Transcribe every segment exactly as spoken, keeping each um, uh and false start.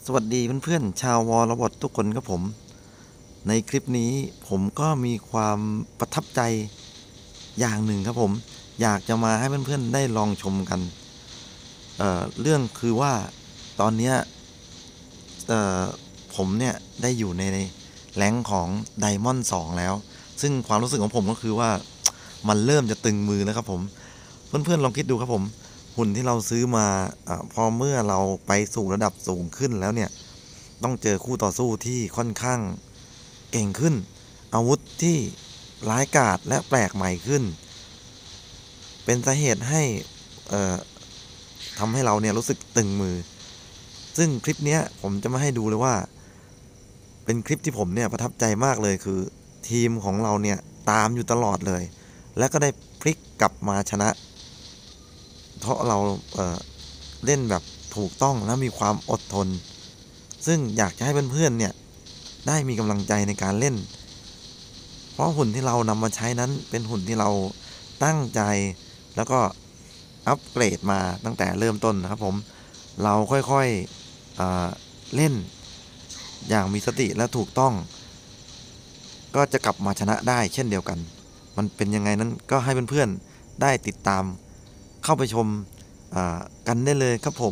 สวัสดีเพื่อนๆชาววอลบอททุกคนครับผมในคลิปนี้ผมก็มีความประทับใจอย่างหนึ่งครับผมอยากจะมาให้เพื่อนๆได้ลองชมกันเอ่อเรื่องคือว่าตอนนี้เอ่อผมเนี่ยได้อยู่ในแรงค์ของไดมอนด์สองแล้วซึ่งความรู้สึกของผมก็คือว่ามันเริ่มจะตึงมือแล้วครับผมเพื่อนๆลองคิดดูครับผมหุ่นที่เราซื้อมาอพอเมื่อเราไปสู่ระดับสูงขึ้นแล้วเนี่ยต้องเจอคู่ต่อสู้ที่ค่อนข้างเก่งขึ้นอาวุธที่ร้ายกาจและแปลกใหม่ขึ้นเป็นสาเหตุให้ทำให้เราเนี่ยรู้สึกตึงมือซึ่งคลิปนี้ผมจะมาให้ดูเลยว่าเป็นคลิปที่ผมเนี่ยประทับใจมากเลยคือทีมของเราเนี่ยตามอยู่ตลอดเลยและก็ได้พลิกกลับมาชนะเพราะเราเอ่อเล่นแบบถูกต้องและมีความอดทนซึ่งอยากจะให้เพื่อนๆเนี่ยได้มีกำลังใจในการเล่นเพราะหุ่นที่เรานำมาใช้นั้นเป็นหุ่นที่เราตั้งใจแล้วก็อัปเกรดมาตั้งแต่เริ่มต้นนะครับผมเราค่อยๆเล่นอย่างมีสติและถูกต้องก็จะกลับมาชนะได้เช่นเดียวกันมันเป็นยังไงนั้นก็ให้เพื่อนๆได้ติดตามเข้าไปชมกันได้เลยครับผม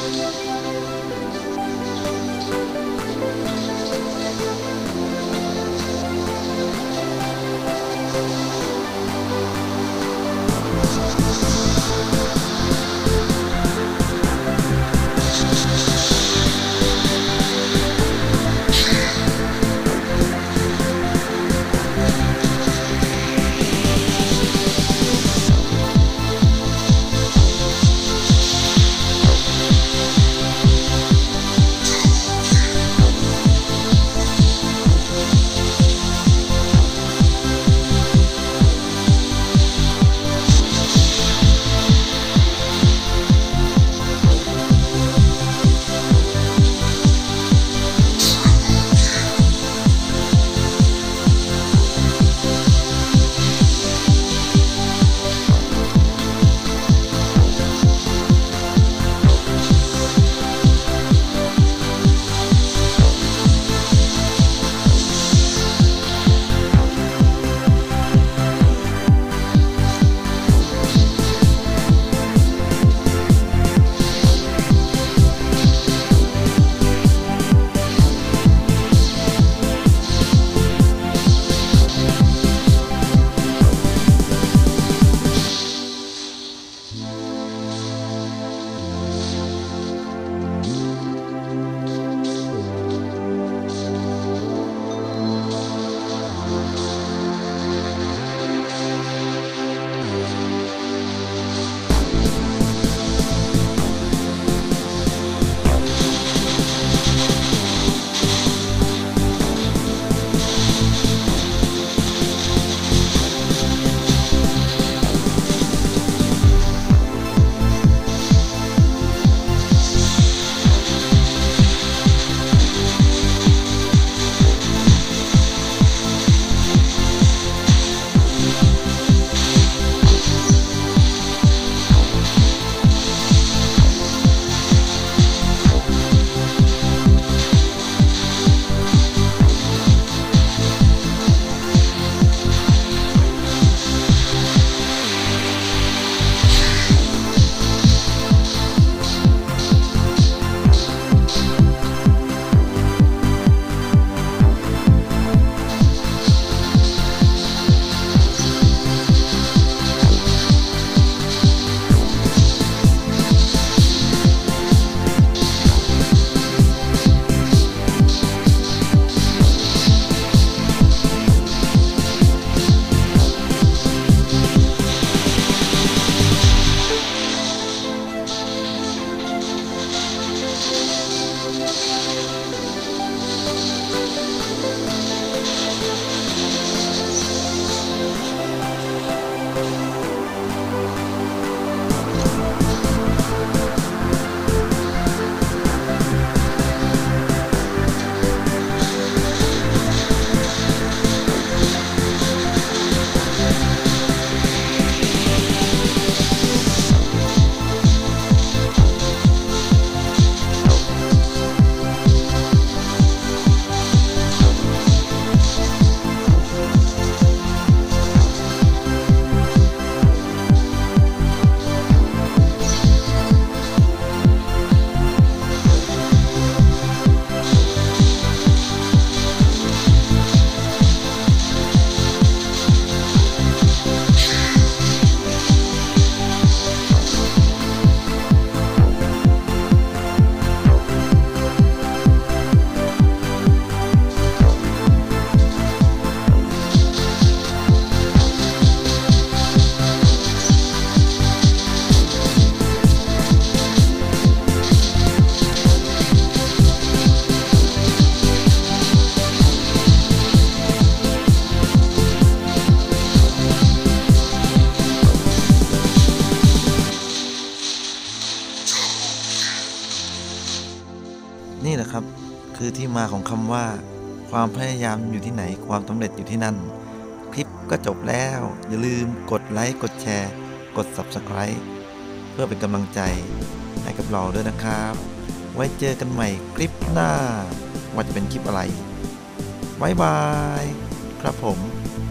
นี่แหละครับคือที่มาของคำว่าความพยายามอยู่ที่ไหนความสำเร็จอยู่ที่นั่นคลิปก็จบแล้วอย่าลืมกดไลค์กดแชร์กด ซับสไครบ์ เพื่อเป็นกำลังใจให้กับเราด้วยนะครับไว้เจอกันใหม่คลิปหน้าว่าจะเป็นคลิปอะไรบ๊ายบายครับผม